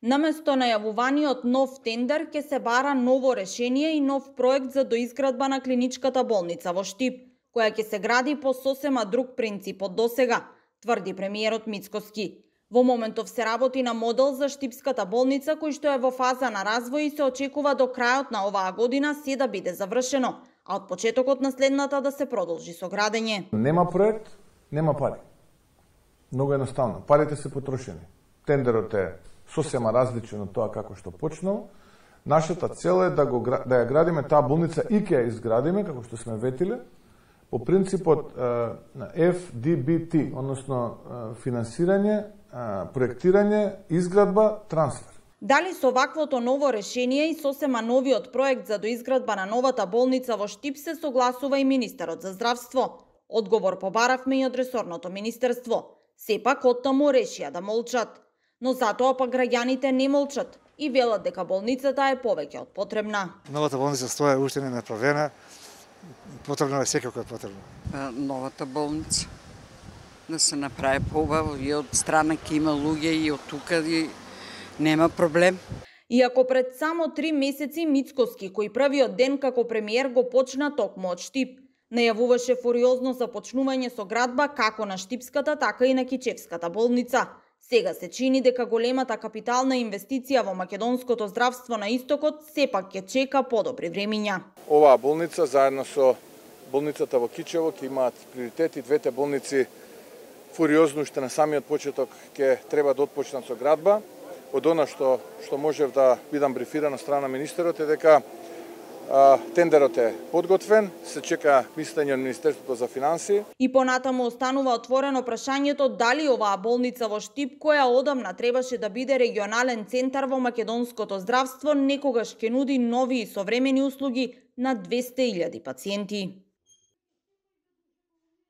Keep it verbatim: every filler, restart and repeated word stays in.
Наместо најавуваниот нов тендер ќе се бара ново решение и нов проект за доизградба на клиничката болница во Штип, која ќе се гради по сосема друг принцип од досега, тврди премиерот Мицкоски. Во моментов се работи на модел за Штипската болница кој што е во фаза на развој и се очекува до крајот на оваа година се да биде завршено, а од почетокот на следната да се продолжи со градење. Нема проект, нема пари. Многу едноставно. Парите се потрошени. Тендерот е сосема различен од тоа како што почнал. Нашата цел е да, го, да ја градиме таа болница и ќе ја изградиме, како што сме ветиле, по принципот на Ф Д Б Т, односно финансирање, проектирање, изградба, трансфер. Дали со ваквото ново решение и сосема новиот проект за доизградба на новата болница во Штип се согласува и министерот за здравство? Одговор побаравме и од ресорното министерство. Сепак оттаму решија да молчат. Но затоа пак граѓаните не молчат и велат дека болницата е повеќе од потребна. Новата болница стоја уште не направена, потребно е секако е потребно. Новата болница да се направи поубаво и од страна ќе има луѓе и од тука и нема проблем. Иако пред само три месеци Мицкоски, кој првиот ден како премиер го почна токму од Штип, најавуваше фуриозно започнување со градба како на Штипската, така и на Кичевската болница. Сега се чини дека големата капитална инвестиција во македонското здравство на истокот сепак ќе чека подобри времиња. Оваа болница заедно со болницата во Кичево ќе имаат приоритети. Двете болници фуриозно уште на самиот почеток ќе треба да отпочнат со градба. Од она што што можев да бидам брифиран од страна министерот е дека а, тендерот е подготвен, се чека мислење од Министерството за финансии. И понатаму останува отворено прашањето дали оваа болница во Штип, која одамна требаше да биде регионален центар во македонското здравство, некогаш ќе нуди нови и современи услуги на двесте илјади пациенти.